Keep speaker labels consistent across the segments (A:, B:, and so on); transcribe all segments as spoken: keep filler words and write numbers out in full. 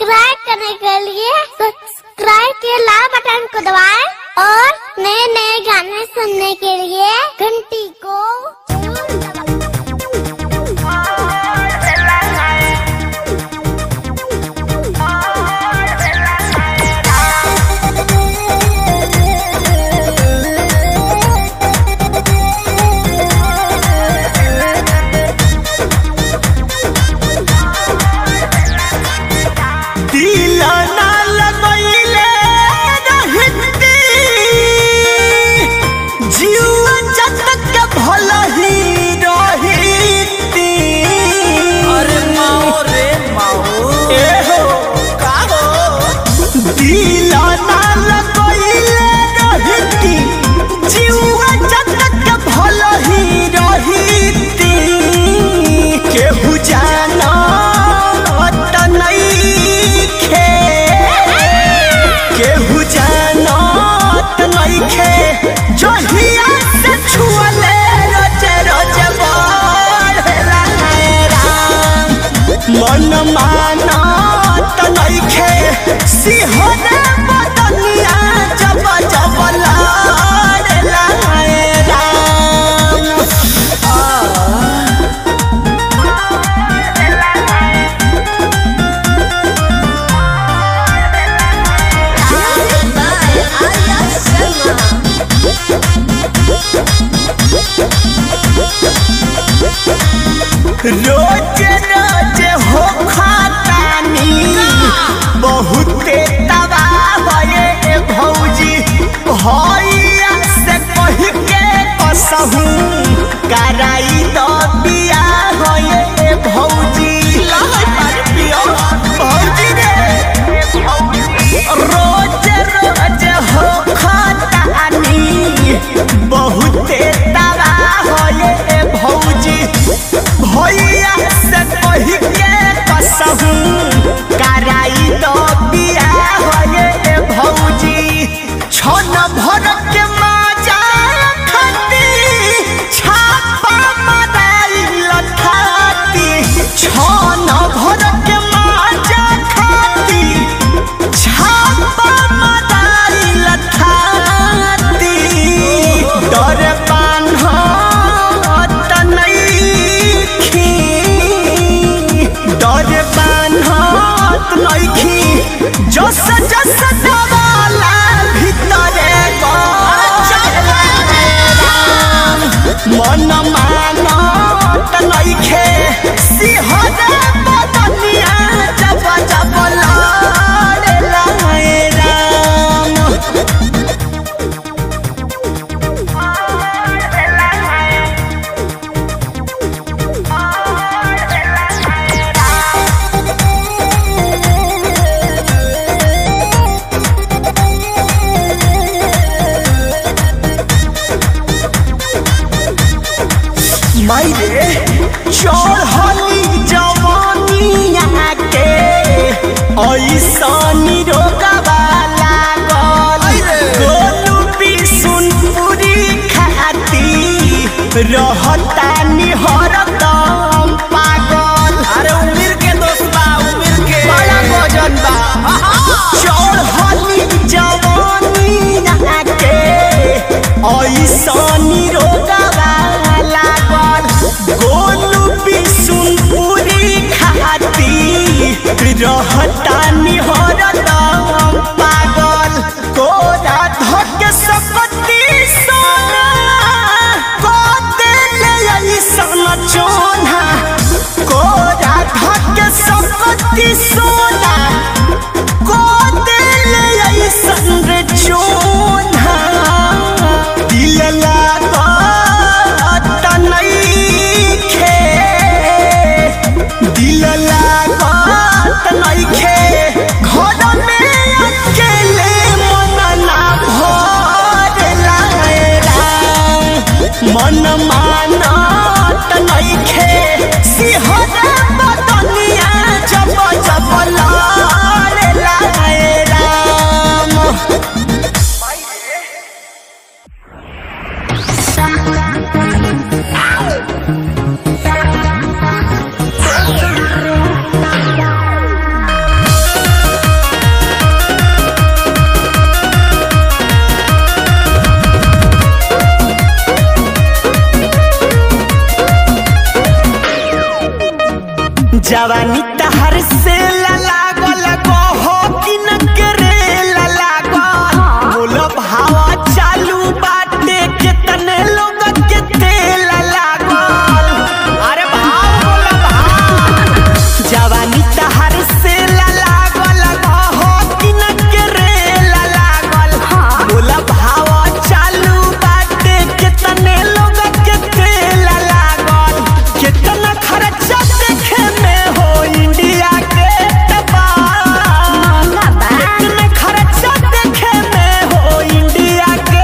A: Subscribe करने के लिए सब्सक्राइब के लाल बटन को दबाएं और नए नए गाने सुनने के लिए घंटी को मन माना तनखे सिंहने बदनिया जब जब लाडला राम रोज रोज हो खातानी बहुते तबाह भये भौजी भैया से कह के कसहू कराई दो बियाह होए भौजी भौजी रे रोज रोज हो खातानी बहुते तबाह होए भौजी भैया से कह के कसहू कराई दो बियाह होए भौजी छन भर के माजा खाती छापा माराई लठाती छन भर के माजा खाती छापा माराई लठाती डर बान्हा जस जस दवाला भीतरे मन माना तनखे सिंहने बदनिया जब जब लाडला राम मायरे चढ़ली जवानिया के ऐसा रोगवा लागल गोलू बिसुनपुरी खाती रहता निहरदम पागल। अरे उम्र के दोस्त बा उम्र के बड़ा वजन बा चढ़ली जवानिया के ऐसा रोगवा गोलू बिसुनपुरी खाती रहता निहरदम पागल। कोरा धक सकती सोना को देले ऐसन चोना कोरा धक सकती सोना को देले ऐसन रे चोना दिल लागा दिल लागत नइखे
B: जवानी तहर से लागल कहो कि न करे लागल बोलो भावा चालू बाटे कितने लोग के तेल लागल। अरे भाव बोलो भाव जवानी तहर से लागल कहो कि न करे लागल बोलो भावा चालू बाटे कितने लोग के तेल लागल। कितना खर्चा देखे में हो इंडिया के टपाल कितने खर्चा देखे में हो इंडिया के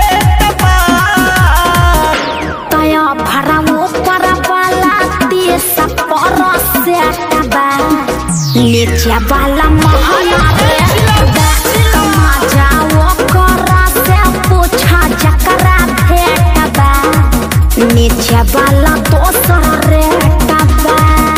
B: टपाल।
A: तया भरा वो परवाला देश परस से टबा नीचे वाला महला रे कमा जाओ करा से पूछा जकरा भेटबा नीचे वाला दोसर रे टबा।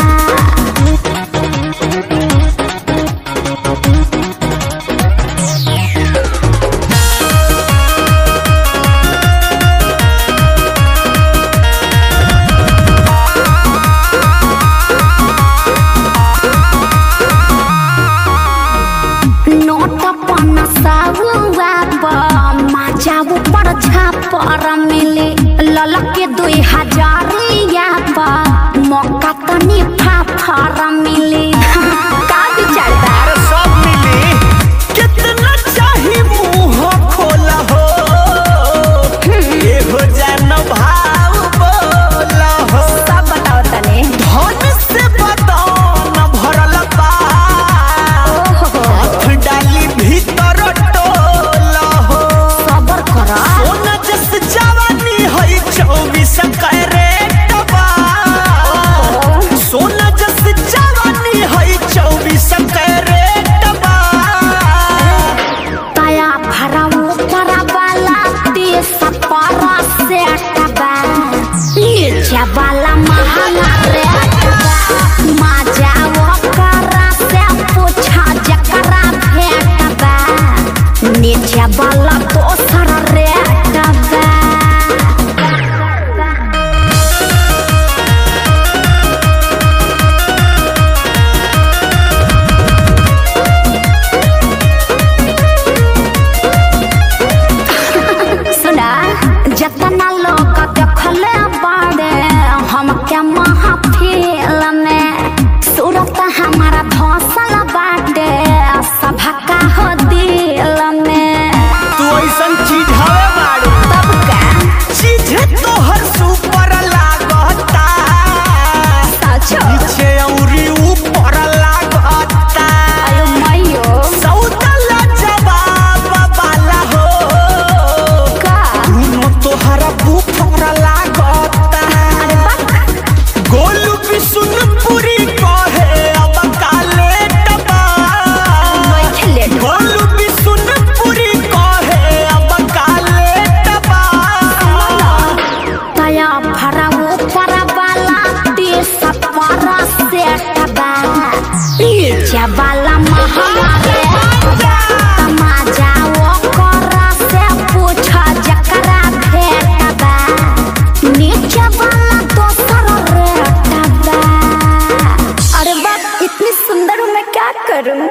A: नोट पन्ना साहुआ माजाऊ पर छापर मिले ललके दुई हजारिया पर मौका तनी फाफर मिले का विचार बा?
B: सब मिली कितना चाही मुंह खोला हो ये हो जान भाव बोला हो।
A: सब बताओ तने
B: धन से बदन भरल बा हाथ डाली भीतर टोला हो।
A: सबर कर
B: सोना जस जवानी है चौबीस कैरेट बा सोना जस जवानी है चौबीस कैरेट बा।
A: तया भरा वो परवाला देश परस से टबा नीचे वाला महला रे माजाओ करा से पूछा जकरा भेटबा नीचे वाला दोसर रे टबा। सुना जतना लोग देखले बाड़े हमके महफिल में सूरत हमारा धसल बाटे सभका हो दिल में।
B: तू ऐसन चीज हवे बाड़ू
A: तब का
B: चीज तोहर सुपर लागता
A: सचो
B: नीचे औरी ऊपर लागता
A: आयो मयो
B: सौदला जवाब वाला हो
A: का
B: दोनों तोहरा ऊपर लागता।
A: अरे बाप
B: गोलू भी सुन पूरी कहे अब काले टबा
A: मैं खेले
B: गोलू भी सुन पूरी कहे अब काले टबा।
A: तया भरा वो परवाला देश परस से टबा नीचे वाला महला रे माजाओ करा से पूछा जकरा भेटबा नीचे वाला दोसर रे टबा। अरे बाप इतनी सुंदर हूँ मैं क्या करूँ?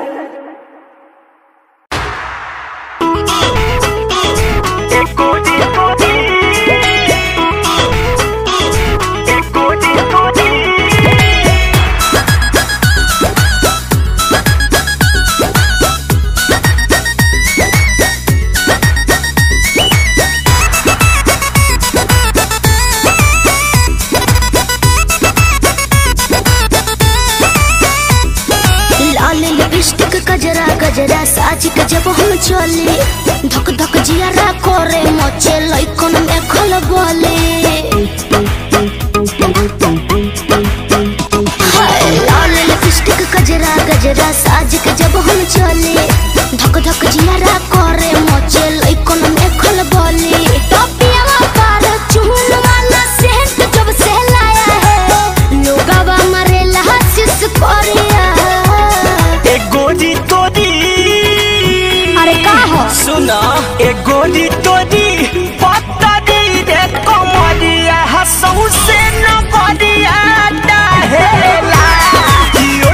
A: लाल लिपस्टिक गजरा गजरा साज के जब हम चले धक धक जियारा करे मचे लइकन में खल बोले। हाय लाल लिपस्टिक गजरा गजरा साज के जब हम चले धक धक जियारा करे मचे लइकन में खल बोले। टोपिया पर चून वाला सेंट जब से लाया है लोगवा मरेला हंस कोरिया।
B: गोरी तोरी
A: अरे का हो
B: सुना ए गोरी तोरी पत्ता दी रे कमरिया हंसू से न बरिया डाहेला।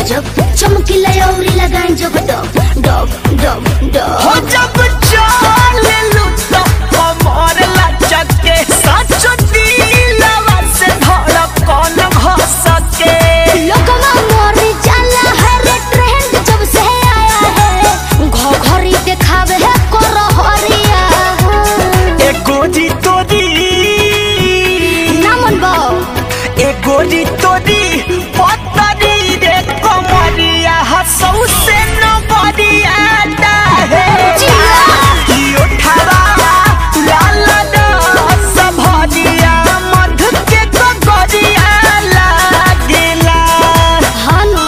A: गजब चमकीला औरी लगाएं जब डब डब डब डब
B: हो जब चले लुटा कमर लचके सच दिलवा से धड़कन भसके
A: लोगवा मोर जाला है रे ट्रेंड जब से आया है घोघरी देखावे है करहरिया
B: ए गोरी तोरी
A: ना मन बा
B: ए गोरी तोरी पतरी रे कमरिया हसौ से न बरिया है ई उठावा लाला दस भरिया मध के गगरिया लागेला
A: हानु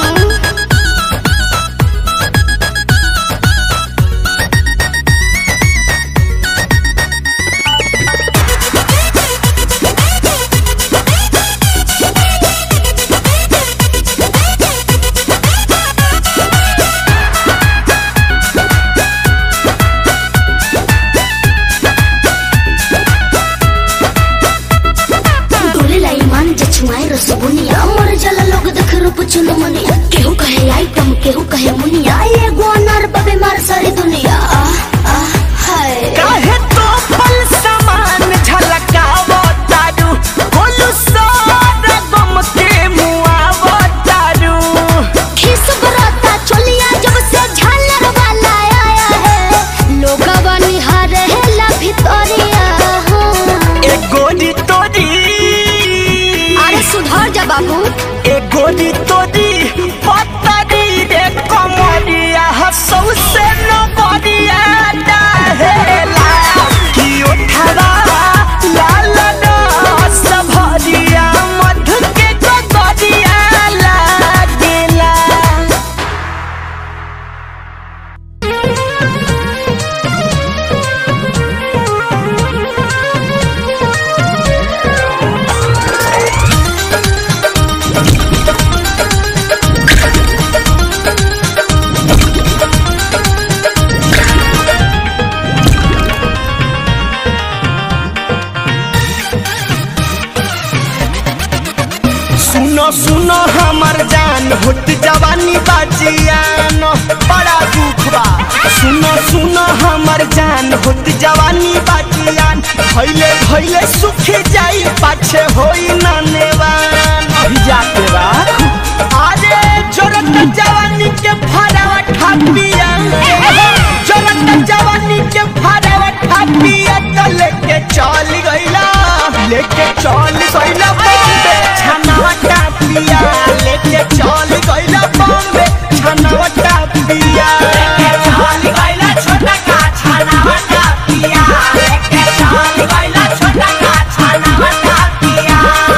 A: रसबुनिया मर जाला लोग देख रूप चुनमुनिया केहू कहे आइटम केहू कहे मुनिया एगो अनार बबे मार सारी दुनिया आ आ हाय
B: काहे तो पल समान झलकावो तारू बोलू सारा गम के मुआवो तारू
A: खिस बरता चलिया जब से झालर वाला आया है लोगवा निहारे है ला भितरिया
B: ए गोरी तोरी
A: सुधार जा बाबू
B: ए गोरी तोरी पतरी रे कमरिया हसौ से न बरिया दहेला की उठावा लाला दस भरिया मध के गगरिया लागेला सुनो सुनो हमर जान होत जवानी बाजियान बड़ा दुख बा सुनो सुनो हमर जान होत जवानी बाजियान भइले भइले सुख जाई पाछे होई ना नेवान भिजा के राख अरे जोरत जवानी के फरावा ठापिया जोरत जवानी के फरावा ठापिया तो लेके चल गइला लेके चल गइला बॉम्बे छनावटा पिया लेके चल गइला बॉम्बे छनावटा पिया लेके चल गइला छोटा का छनावटा पिया लेके चल गइला छोटा का छनावटा पिया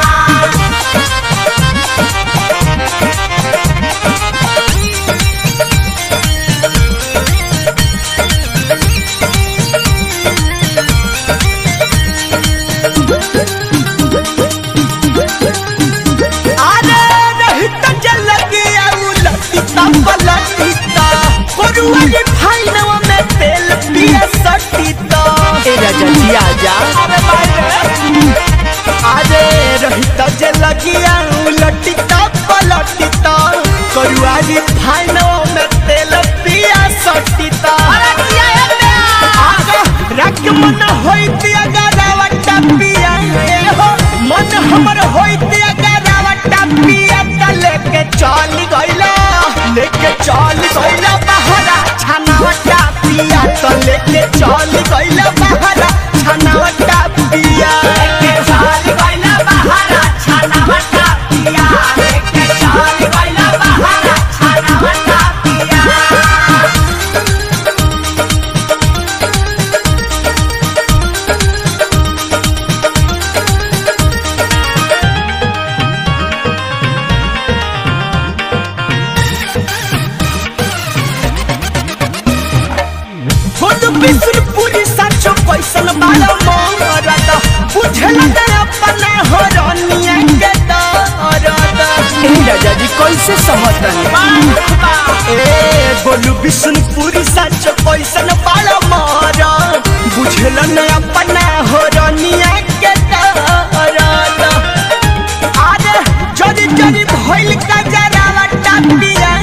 B: अरे रहिता जे लगिया उलटिता पलटिता करुआरी फाइनो में तेल पिया सटिता रख मन होइती अगरावटा पिया हो मन हमर होइती अगरावटा पिया त लेके चल गइला लेके चल गइला बहरा छनावटा पिया त लेके चल गइला बहरा छनावटा पिया लेके चल गइला बहरा छनावटा पिया लेके चल गइला बहरा छनावटा पिया बिसुरपुरी साचो कैसन बाला मोरदा बुझला दे अपना हरनिया के दरदा ए राजा जी कैसे समझतनी ए बोलू बिसुरपुरी साचो कैसन बाला मोरा बुझला न अपना हरनिया के दरदा अरे जरी जरी भइल का जरावा टापिया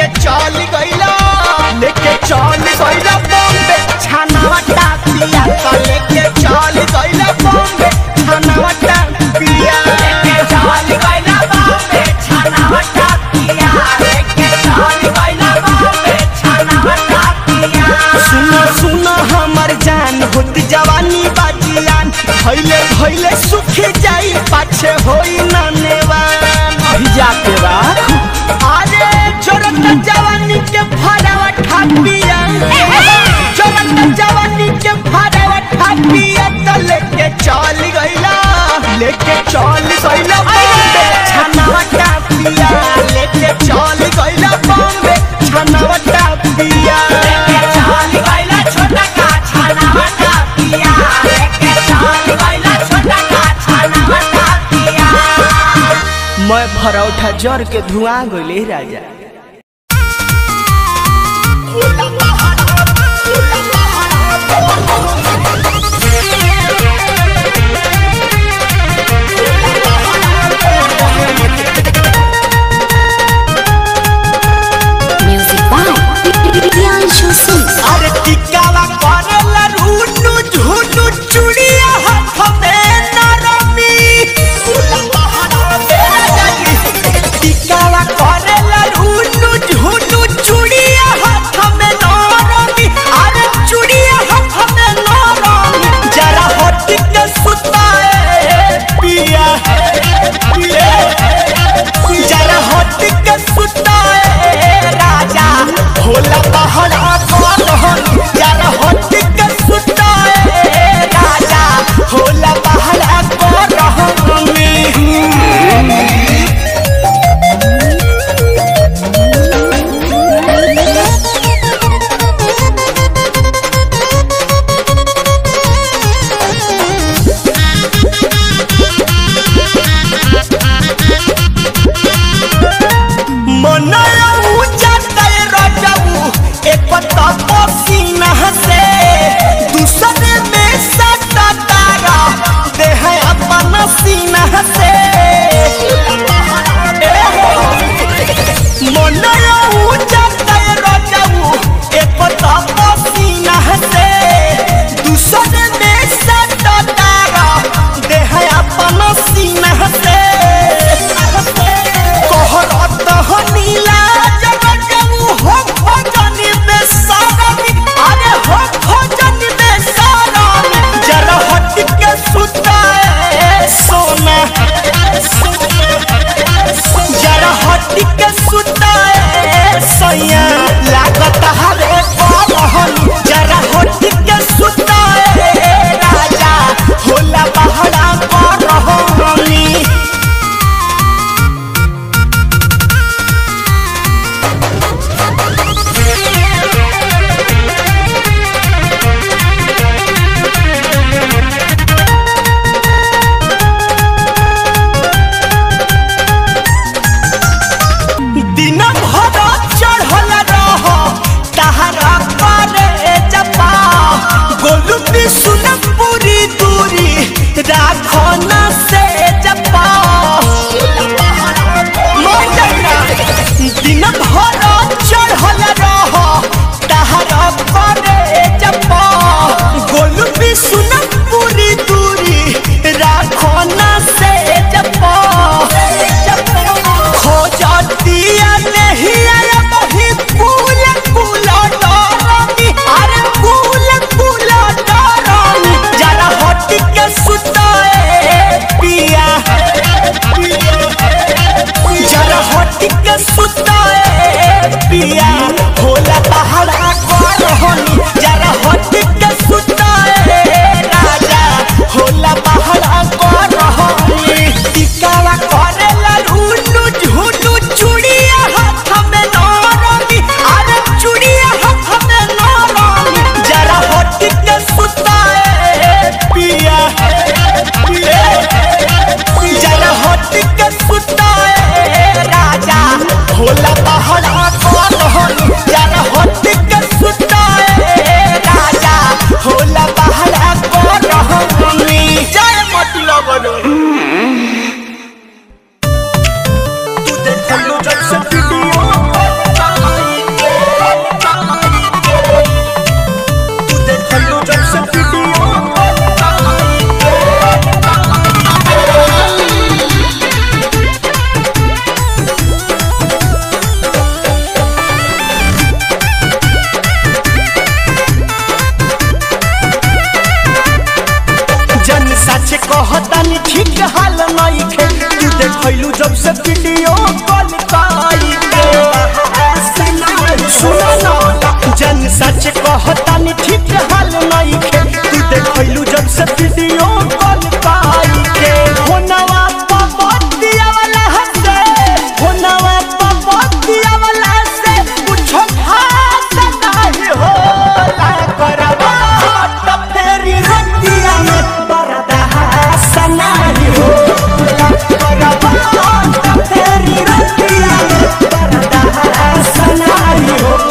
B: लेके चल गइला लेके चल गइला बॉम्बे छानावा टापिया तो लेके चल गइला बॉम्बे छानावा टापिया लेके चल गइला बॉम्बे छानावा टापिया लेके चल गइला बॉम्बे छानावा टापिया सुनो सुनो हमर जान होत जवानी बाजियान भइले भइले सुख जाई पाछे होई ना नेवान भिजा के राख अरे जोरत जवानी के फरावा ठापिया जोरत जवानी के फरावा ठापिया तो लेके चल गइला लेके चल गइला बॉम्बे छानावा टापिया लेके चल गइला बॉम्बे छानावा टापिया लेके चल गइला छोटा का छानावा टापिया लेके चल गइला छोटा का छानावा टापिया मैं भरौठा जर के धुआं गइले राजा अरे टिकावा करला रूनु झुनु चुड़िया हाथ में नरमी टिकावा करला रूनु झुनु चुड़िया हाथ में नरमी अरे चुड़िया हाथ में नरमी जरा हट के सुताए पिया पिया जरा हट के सुताए राजा भोला पहाड़ा जरा हट के सुताए राजा भोला पहाड़ा पिया भोला पहाड़ा जरा हट के सुताए राजा भोला पहाड़ा टिकावा करेला रूनु झुनु चुड़िया हाथ में नरमी अरे चुड़िया हाथ में नरमी जरा हट के सुताए पिया जरा हट के सुताए राजा भोला पहाड़ा जब से वीडियो कॉल काई के सुना ना जन सच कहता नहीं ठीक हाल नहीं खे तू देखलू जब से वीडियो कॉल काई के होनवा पपतिया वाला हसे होनवा पपतिया वाला से कुछ खास नहीं होला करवा तो फेरी रतिया में बरदा सना ही होला करवा तो फेरी रतिया में बरदा सना ही होला।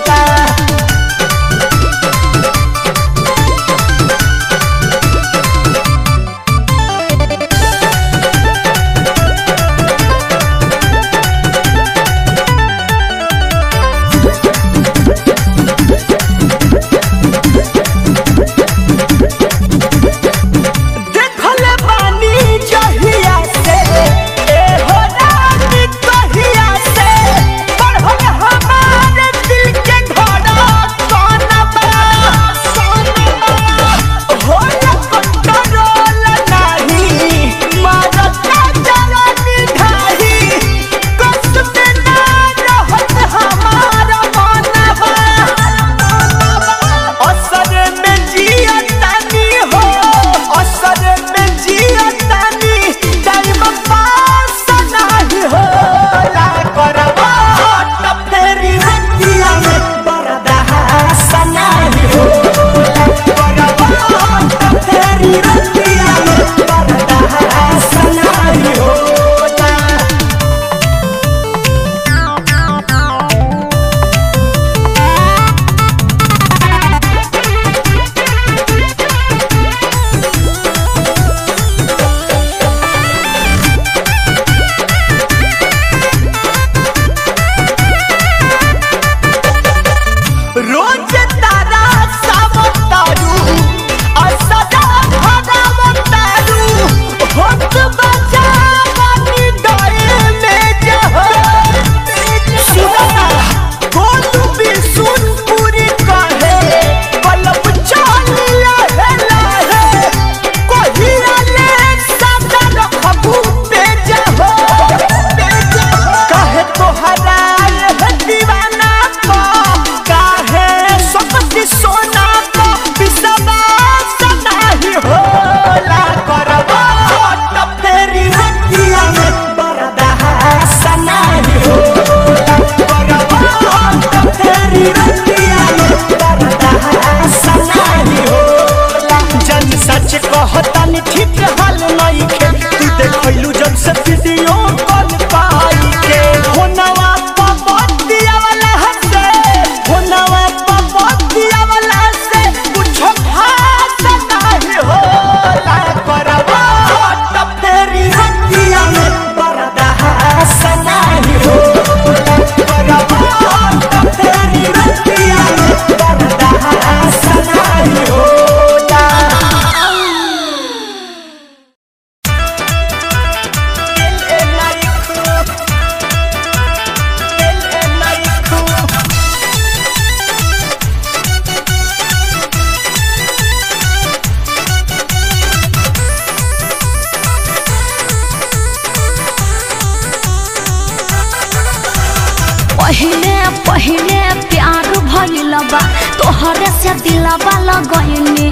A: पहले पहले प्यार भइलबा तोहरे से दिलबा लगइने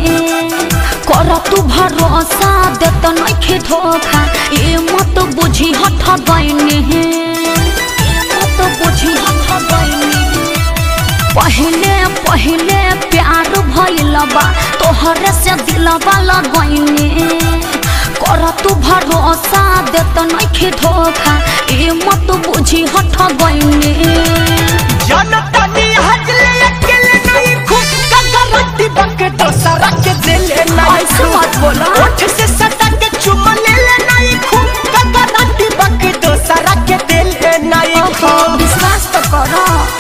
A: कर तू भरोसा देत नइखे धोखा ए मत बुझी हठ गइने मत बुझी हठ गइने पहले पहले प्यार भइलबा तोहरे से दिलबा लगइने कर तू भरोसा देत नइखे धोखा ए मत बुझी हठ गइने
B: जनतनी हजले अकेले नहीं खुद का गारंटी बके दोसरा के दिले नहीं
A: ऐसे मत बोला
B: ओठ से सटा के चुम ले ले नहीं खुद का गारंटी बके दोसरा के दिले नहीं खुद
A: विश्वास तो करो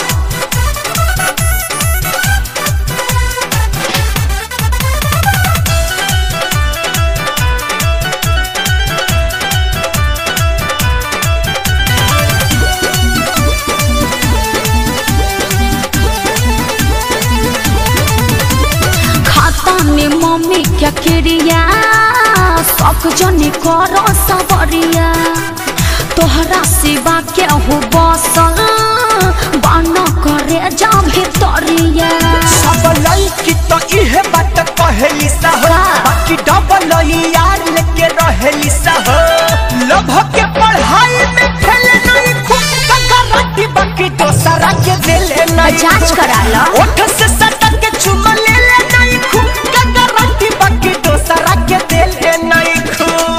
A: मम्मी क्या क्रिया शौक जनी करो सबरिया तोहरा सिवा के हो बसल बाना करे जा भितरिया
B: सब लड़की तो इहे बात कहली सा हो बाकी डबल यार लेके रहेली सा हो लभ के पढ़ाई में खेले नहीं खूब कगराटी बाकी दोसरा के देले नहीं
A: जांच करा ला
B: ओठ से सटक के चुमा ले ले नहीं खूब कगराटी बाकी दोसरा के देले नहीं खूब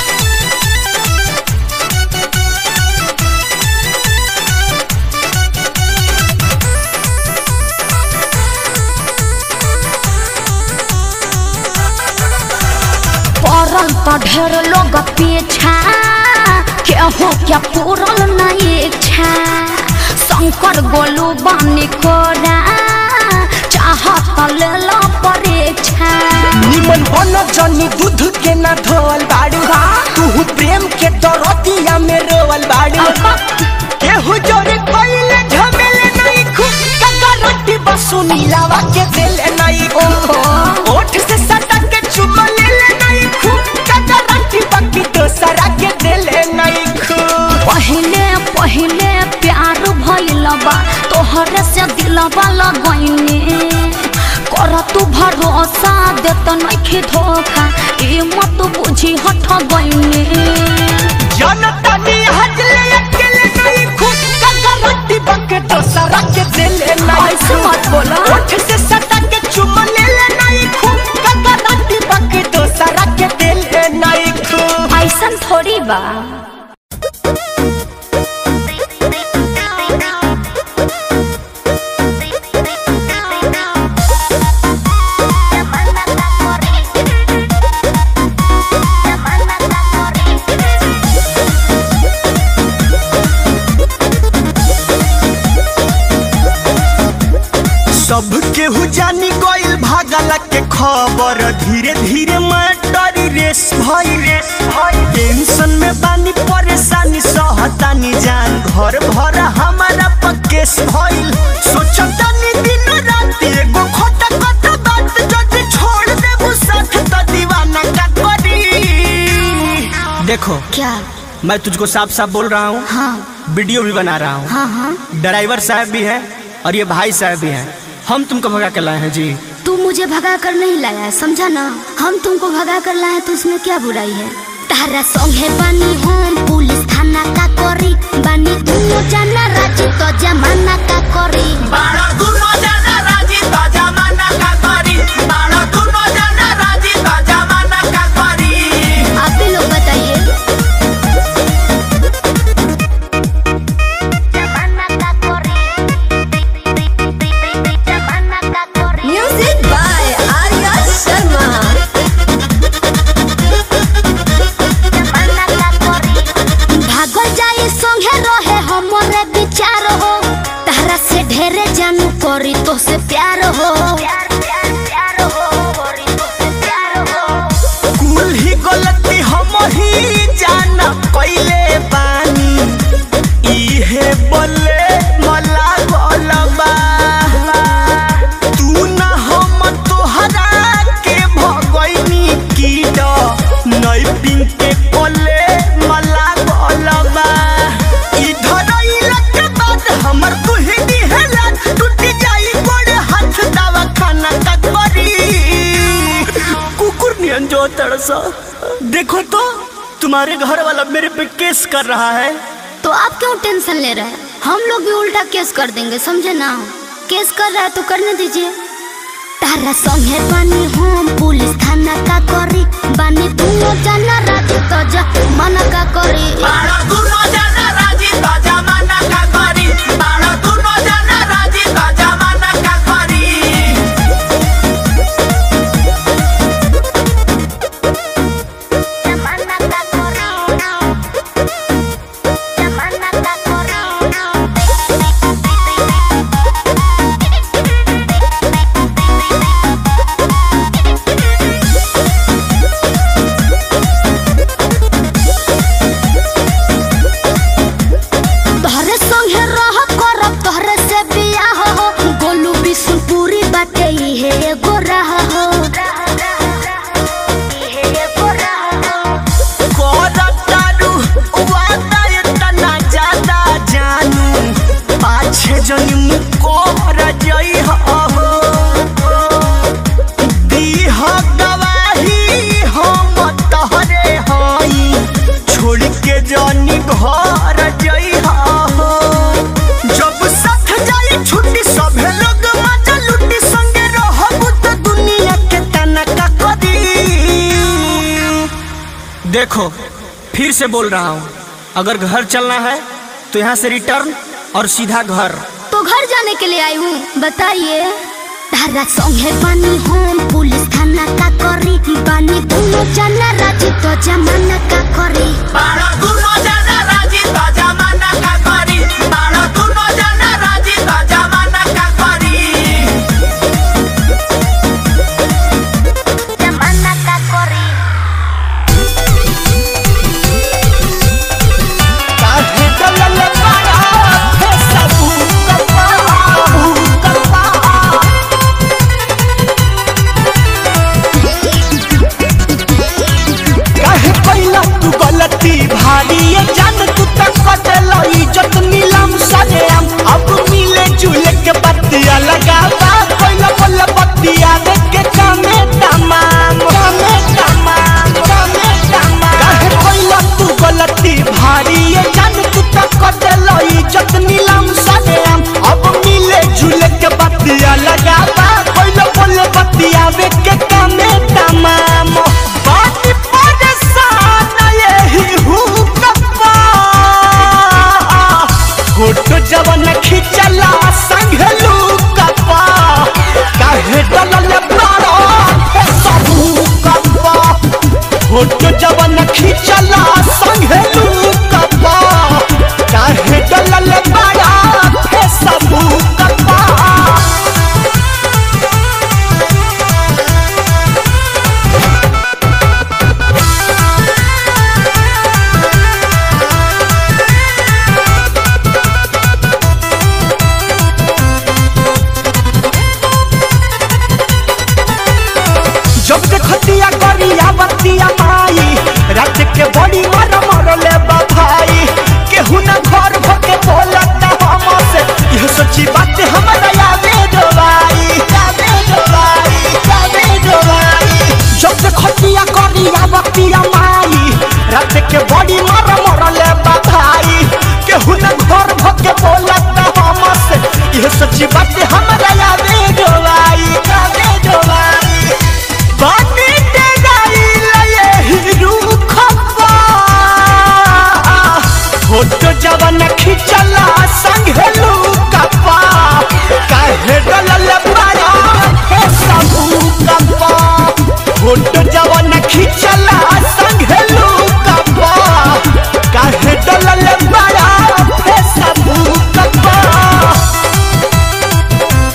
A: तो ढेर लोग पीछा के हो क्या पूरल नहीं इच्छा शंकर गोलू बानी कोरा चाहत ले लो परीक्षा
B: निमन बन जनी दूध के ना धोल बाड़ू तू प्रेम के दरदिया में रोवल बाड़ू केहू जोरे कोइले झमेले नहीं खूब कगराटी बसुनी लावा के देले नहीं ओहो ओठ से सटक के चुमा ले ले नहीं खूब कगराटी बाकी दोसरा के देले नहीं खूब
A: पहले पहले प्यार भइल बा तोहरे से दिलवा लगइने कर तू भरोसा देत नइखे धोखा ए मत बुझी हट गइने
B: जनता नी हजले अकेले नहीं खूब कगराटी बाकी दोसरा के देले नहीं
A: ऐसे मत बोला
B: ओठ से सटक के चुमा ले ले नहीं खूब कगराटी बाकी दोसरा के देले नहीं खूब
A: ऐसन थोड़ी बा
B: सब केहू जानी गइल भागला के खबर धीरे धीरे मैटर रेस भइल टेंशन में बानी परेशानी सहतानी जान घर भर हमारा पकेस भइल सोचतानी दिन रात एगो खोटा खोटा बात जदी छोड़ देबू साथ त दीवाना का करी देखो
A: क्या
B: मैं तुझको साफ साफ बोल रहा हूँ
A: हाँ
B: वीडियो भी बना रहा हूँ
A: हाँ हाँ
B: ड्राइवर साहब भी है और ये भाई साहब भी हैं हम तुमको भगा कर लाए हैं जी
A: तू मुझे भगा कर नहीं लाया है समझा ना हम तुमको भगा कर लाए तो इसमें क्या बुराई है तारा संगे बानी हम पुलिस थाना का करी बानी दोनों जाना राजी तो जमाना का करी
B: बाड़ा दोनों जाना राजी तो जमाना का करी बाड़ा दोनों जाना राजी तो जमाना का करी
A: आप ही लोग बताइए जमाना का करी जमाना का करी
C: म्यूजिक बाय आर्या शर्मा
A: भागल जाए संगे रहे हमरे विचार हो तारा से ढेरे जानू करी तो से प्यार हो प्यार प्यार प्यार हो करी तो से प्यार हो
B: कुल ही गलती हम ही जाना कइले बानी इहे बोले मला गोलबा तू ना हम तोहरा के भगइनी कीड नई पिंक के कोले मला गोलबा इधर इला के बाद हमर तू ही दिहला टूट जाई गोड़ हाथ दवा खाना का करी कुकुर नियन जो तड़सा देखो तो तुम्हारे घर वाला मेरे पे केस कर रहा है
A: तो आप क्यों टेंशन ले रहे हैं हम लोग भी उल्टा केस कर देंगे समझे ना केस कर रहा है तो करने दीजिए तारा संगे बानी हम पुलिस थाना का करी बानी दोनों जाना राजी तो जमाना का करी
B: बाड़ा दोनों जाना राजी तो जमाना का करी बाड़ा दोनों जाना राजी तो जमाना का करी
A: जमाना का करी जमाना का करी
B: देखो फिर से बोल रहा हूँ, अगर घर चलना है तो यहाँ से रिटर्न और सीधा घर।
A: तो घर जाने के लिए आई हूँ, बताइए। धारा संगे पानी होम पुलिस थाना का करी, पानी दोनों जाना राजी तो जमाना का करी।
B: बारा दोनों जाना राजी तो जमाना का करी, बारा दोनों जाना राजी तो जमाना का करी,
A: जमाना का करी।
B: काहे डलल बारा हे सबू कपा कपा। काहे पहिला तू गलती भारी ये जान तू तक कटल इज्जत नीलम सरेम, अब मिले जुले के बत्तियां लगावा, पहिला पहिला बत्तियां देख के कामे तमाम कामे तमाम कामे तमाम। काहे पहिला तू गलती भारी ये जान तू तक कटल इज्जत नीलम सरेम, अब मिले जुले के बत्तियां लगावा, पहिला पहिला बत्तियां देख के कामे तमाम। बाती परेशान यही हूँ कप्पा, फोटो जवन खिंचला संघलू कप्पा, काहे डलल बारा हे सबू कप्पा, फोटो जवन खिंचला संघलू कप्पा, काहे डलल बारा हे सबू कप्पा। जब देखतिया गरिया बतिया माई, रात के बड़ी मर मरले भाई, केहू ना घर भके बोलत हमसे, यह सच्ची बात हमरा यादे डोबाई यादे डोबाई यादे डोबाई। जब देखतिया गरिया बतिया माई, रात के बड़ी मर मरले भाई, केहू ना घर भके बोलत हमसे, यह सच्ची बात हमरा यादे डोबाई यादे डोबाई। बानी डेगाई लये हिरू खप्पा, फोटो जवन खिंचला संघलू कप्पा, काहे डलल बारा हे सबू कप्पा, फोटो जवन खिंचला संघलू कप्पा, काहे डलल बारा हे सबू कप्पा।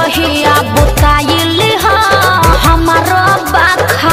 A: रहिया बुताइल हा हमारा बाखा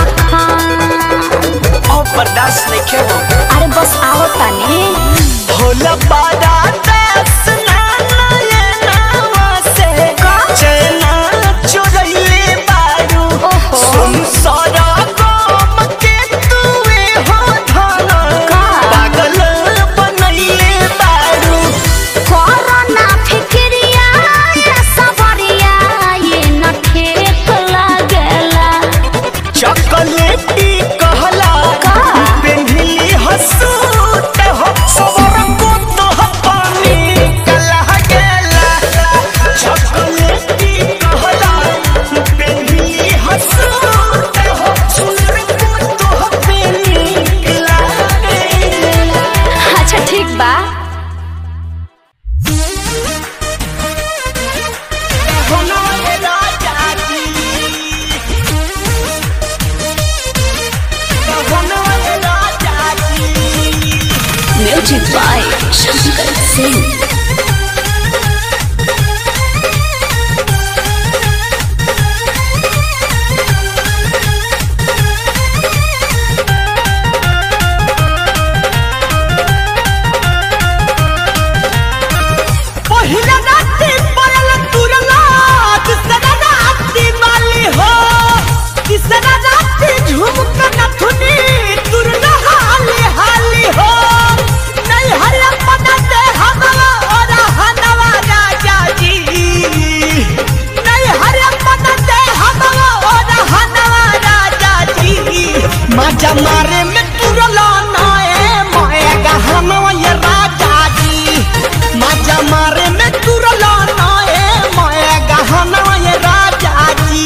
B: और बर्दाश्त नहीं के हो।
A: अरे बस आओ तनी
B: होला बादा दस नाना ये नावा से चना चुरैले बारू सुन सारा गाम के तुए हो धाना पागल बनैले बारू।
A: कोरोना फिक्रिया ये सबरिया ये न ठीक लागेला
B: चॉकलेटी कहला पेन्हिली हसूत हो सवर को तो पानी कला गेला। चॉकलेटी कहला पेन्हिली हसूत हो सवर को तो पानी कला गेला।
A: अच्छा ठीक बा
B: होना राजा जी होना राजा जी।
A: Music by Shankar Singh.
B: पहिला राती पड़ल तुरला दूसरा राती माली हो तीसरा राती झुमक नथुनी तुरला हाली हाली हो। नहीं हरिया पता दे हवा और हनवा राजा जी नहीं हरिया पता दे हवा और हनवा राजा जी। मजा मारे में तुरला नाए मोए गहनवा ये राजा जी। मजा मारे में तुरला नाए मोए गहनवा ये राजा जी।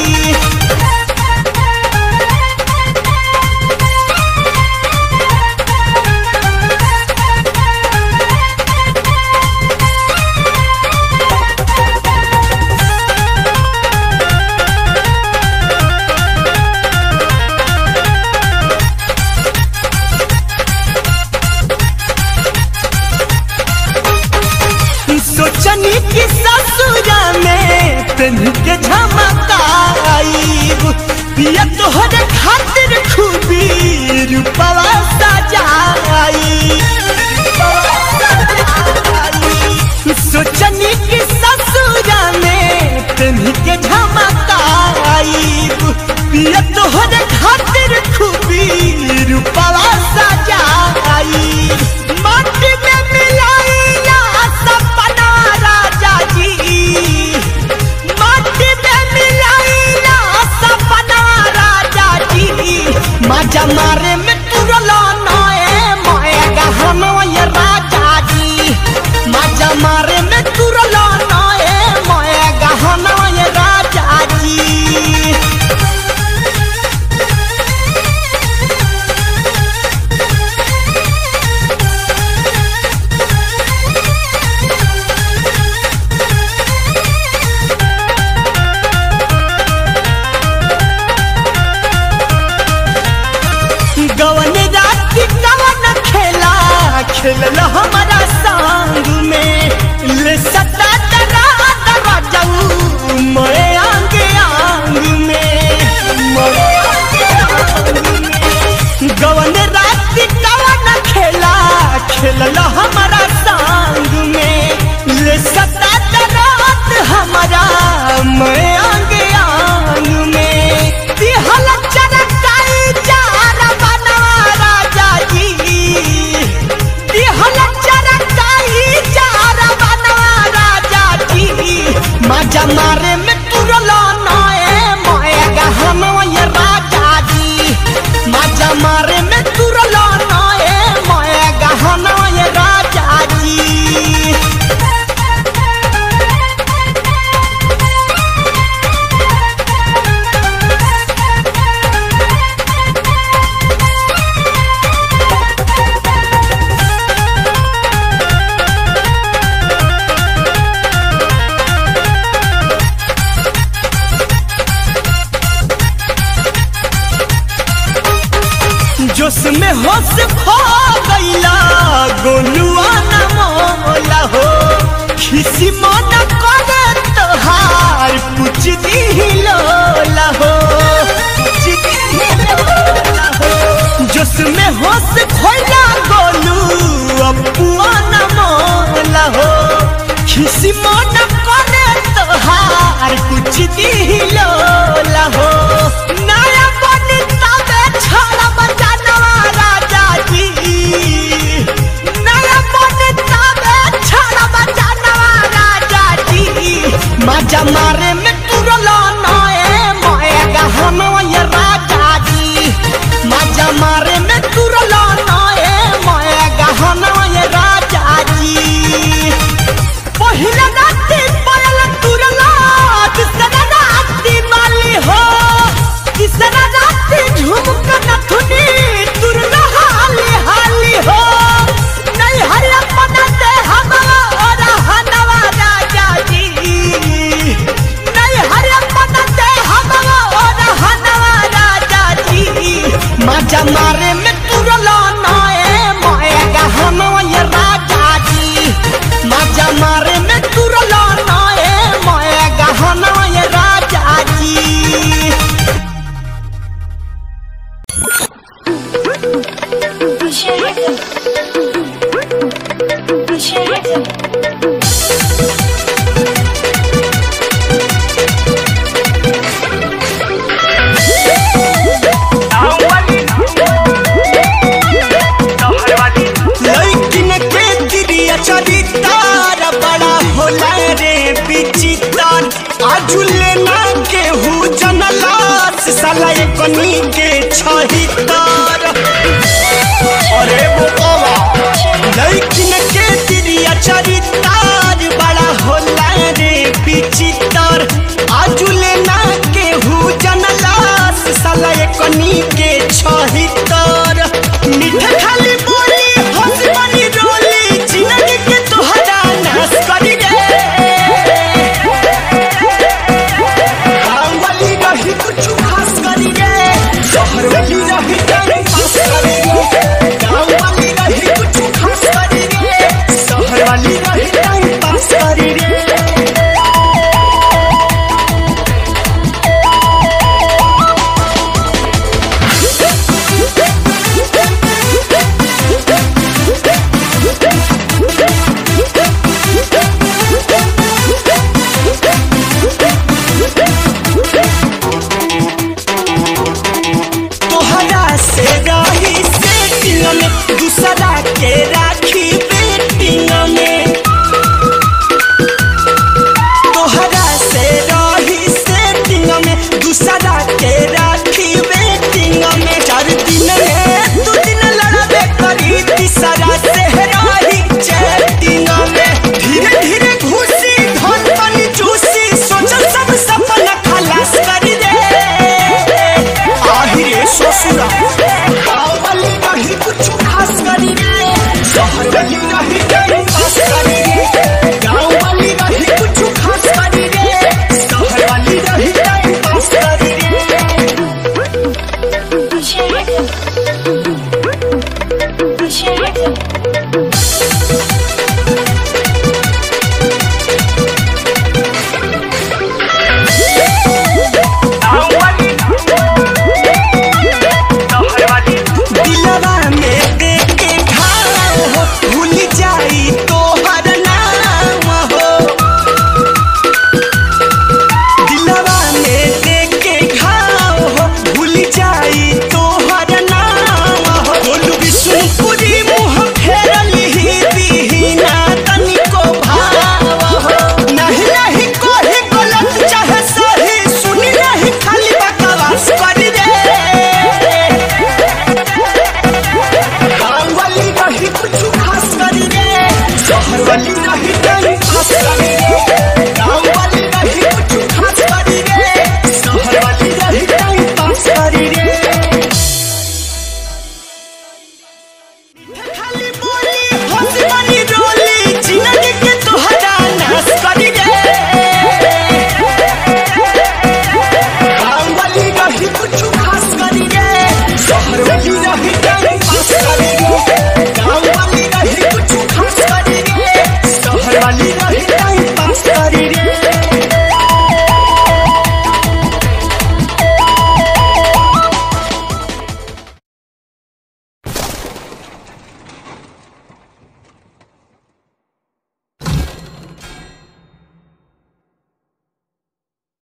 B: सोचनी की ससुरा में पेन्ह के झमकाईब पिया तोहरे खातिर खूबी रूपवा सजाई। सोचनी की ससुरा में पेन्ह के झमकाईब पिया तोहरे खातिर खूबी रूपवा सजाई। माटी में मिलाइला सपना राजा जी माटी में मिलाइला सपना राजा जी। मजा मारे में तुरला नाए मोए गहनवा ये राजा जी। मजा मारे में तुरला नाए मोए गहनवा ये राजा जी। गवन राती कवन खेला खेलल हमारा संग में ले सता दरा दरा जाऊ मोए आंगे आंग में मोए आंगे आंग में। गवन राती कवन खेला खेलल हमारा संग में ले सता दरा हमारा मोए आंगे आंग में। दिहल चरकाई जार बनवा राजा जी दिहल चरकाई जार बनवा राजा जी। मजा मारे में तुरला नाए मोए गहनवा ये राजा जी। मजा मारे में तुरला नाए मोए गहनवा ये राजा जी। जोश में होश खो गईला गोलुआ न मोला हो खिसी मन करे तोहार कि मन करे तोहार कुछ दिलो लहो नया बनता बे छाड़ा बजानवा राजा जी नया बनता बे छाड़ा बजानवा राजा जी मजा मारे में तुरला नए मोए गहनवा ये राजा जी मजा मारे में तुरला नए मोए गहनवा ये राजा जी पहिला राती पायल तुरला तीसरा राती माली हो तीसरा राती झुमक नथुनी तुरला हाली हाली हो नहीं हर अपना दे हवा और हनवा राजा जी नहीं हर अपना दे हवा और हनवा राजा जी मजा मारे में तुरला नए मोए गहनवा ये राजा जी मजा मारे में तुरला नए मोए गहनवा ये राजा जी लइकिन के गिरिया चरितार बड़ा होला रे बिचितार आजुले ना केहू जनलास साला एकनी के छहितार अरे बोवा लइकिन के गिरिया चरितार बड़ा होला रे बिचितार आजुले ना केहू जनलास साला एकनी के छहितार मीठे खाली बोली हंसी बनी रोली जिंदगी के तोहरा नाश करी रे गाँव वाली रही कुछ खास करी रे शहर वाली रही टाइम पास करी रे गाँव वाली रही कुछ खास करी रे शहर वाली रही टाइम पास करी रे तोहरा से रही सेटिंग में दूसरा के राखी बेटिंग में तोहरा से रही सेटिंग में दूसरा के राखी बेटिंग में चार दिन में दो दिन लड़ाबे करी तीसरा से रही चैटिंग में धीरे धीरे घुसी धन पानी चूसी सोचल सब सपना खलास करी दे आहिरे ससुरा गाँव वाली रही कुछ खास करी रे शहर वाली रही टाइम पास करी